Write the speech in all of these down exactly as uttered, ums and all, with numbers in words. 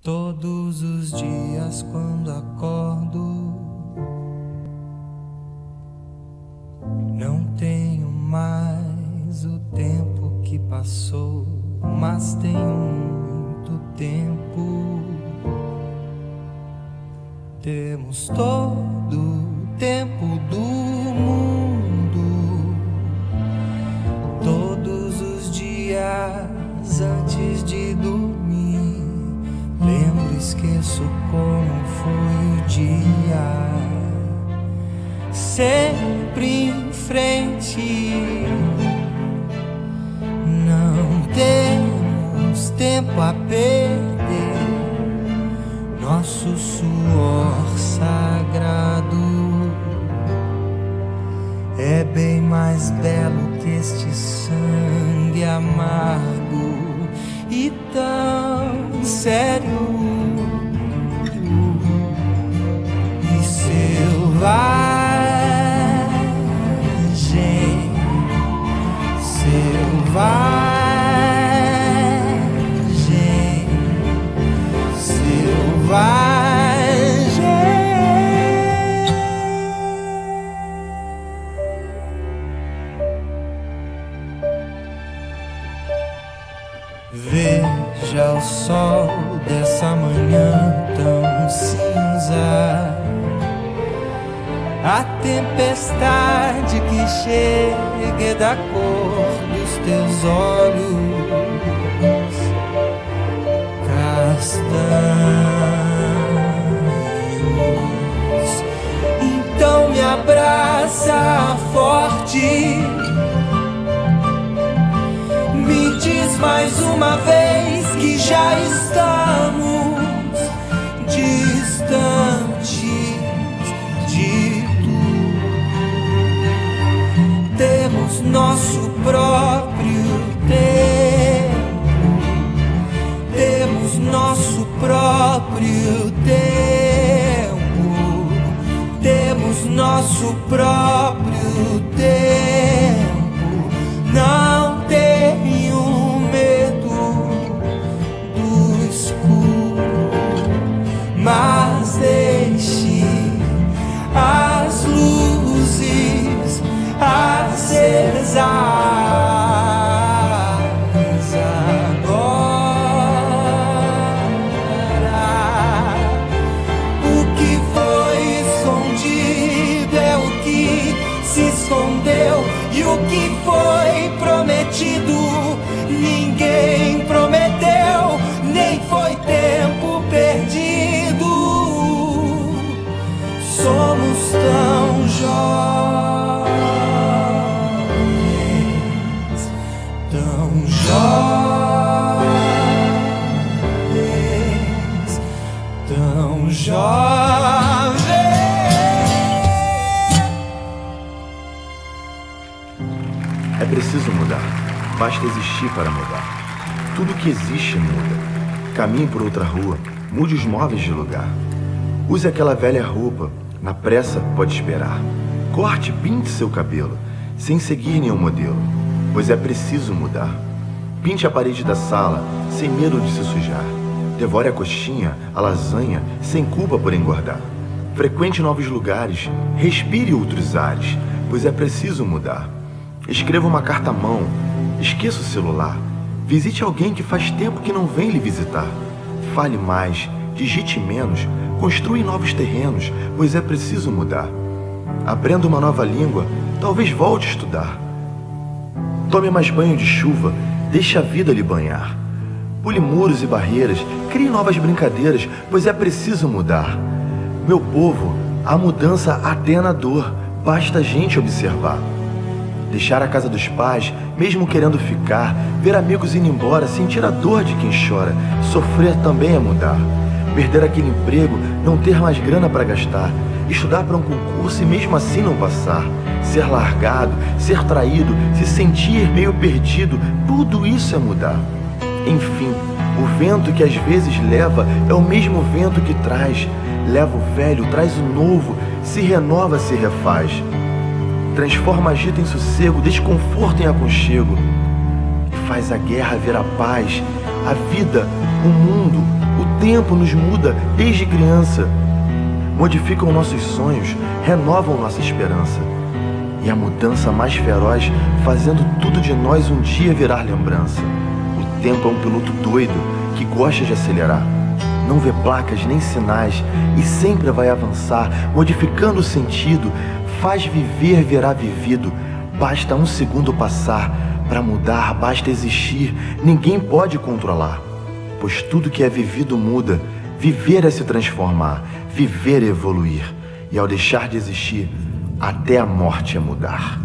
Todos os dias quando acordo, não tenho mais o tempo que passou, mas tenho muito tempo. Temos todo o tempo do mundo, todos os dias antes de dormir. Lembro, esqueço como foi o dia. Sempre em frente, não temos tempo a perder. Nosso suor sagrado é bem mais belo que este sangue amargo e tão sério e selvagem, selvagem, selvagem. Veja o sol dessa manhã tão cinza, a tempestade que chega da cor dos teus olhos castanhos. Então me abraça forte, me diz mais uma vez que já estamos distantes de tudo. Temos nosso próprio tempo, temos nosso próprio tempo, temos nosso próprio tempo. Não tenho medo do escuro, mas deixe as luzes acesas agora. O que foi escondido é o que se escondeu, e o que foi prometido ninguém prometeu, nem foi tempo perdido. Somos tão jovens, tão jovens, tão jovens. É preciso mudar, basta existir para mudar. Tudo que existe muda. Caminhe por outra rua, mude os móveis de lugar. Use aquela velha roupa, na pressa pode esperar. Corte e pinte seu cabelo, sem seguir nenhum modelo, pois é preciso mudar. Pinte a parede da sala, sem medo de se sujar. Devore a coxinha, a lasanha, sem culpa por engordar. Frequente novos lugares, respire outros ares, pois é preciso mudar. Escreva uma carta à mão, esqueça o celular. Visite alguém que faz tempo que não vem lhe visitar. Fale mais, digite menos, construa novos terrenos, pois é preciso mudar. Aprenda uma nova língua, talvez volte a estudar. Tome mais banho de chuva, deixe a vida lhe banhar. Pule muros e barreiras, crie novas brincadeiras, pois é preciso mudar. Meu povo, a mudança até na dor, basta a gente observar. Deixar a casa dos pais, mesmo querendo ficar, ver amigos indo embora, sentir a dor de quem chora, sofrer também é mudar. Perder aquele emprego, não ter mais grana para gastar, estudar para um concurso e mesmo assim não passar, ser largado, ser traído, se sentir meio perdido, tudo isso é mudar. Enfim, o vento que às vezes leva é o mesmo vento que traz, leva o velho, traz o novo, se renova, se refaz. Transforma agito em sossego, desconforto em aconchego. E faz a guerra ver a paz, a vida, o mundo, o tempo. tempo nos muda desde criança. Modificam nossos sonhos, renovam nossa esperança. E a mudança mais feroz, fazendo tudo de nós um dia virar lembrança. O tempo é um piloto doido que gosta de acelerar. Não vê placas nem sinais e sempre vai avançar, modificando o sentido. Faz viver virar vivido. Basta um segundo passar. Para mudar, basta existir. Ninguém pode controlar. Pois tudo que é vivido muda. Viver é se transformar. Viver é evoluir. E ao deixar de existir, até a morte é mudar.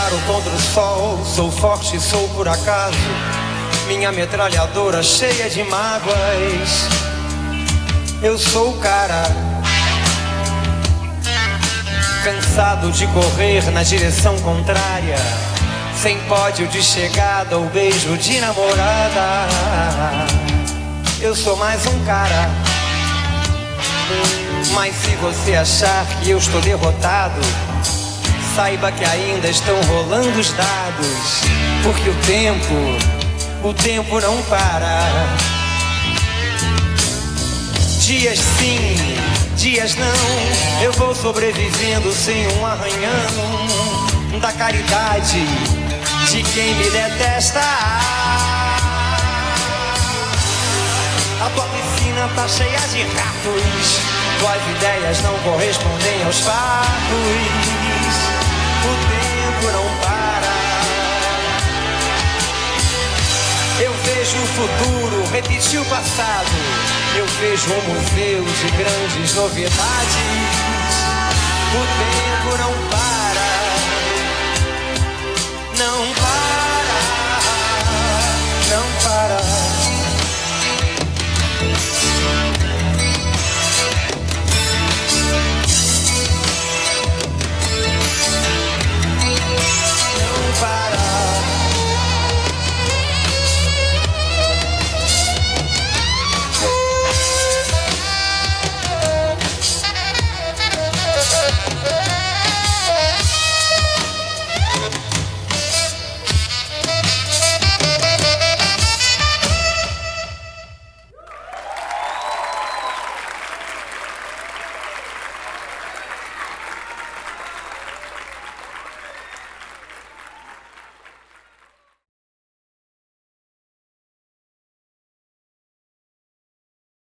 disparo contra o sol. Sou forte, sou por acaso. Minha metralhadora cheia de mágoas. Eu sou o cara cansado de correr na direção contrária, sem pódio de chegada ou beijo de namorada. Eu sou mais um cara. Mas se você achar que eu estou derrotado, saiba que ainda estão rolando os dados, porque o tempo, o tempo não para. Dias sim, dias não, eu vou sobrevivendo sem um arranhão da caridade de quem me detesta. A tua piscina tá cheia de ratos, tuas ideias não correspondem aos fatos. O tempo não para. Eu vejo o futuro repetir o passado. Eu vejo um museu de grandes novidades. O tempo não para. Não para.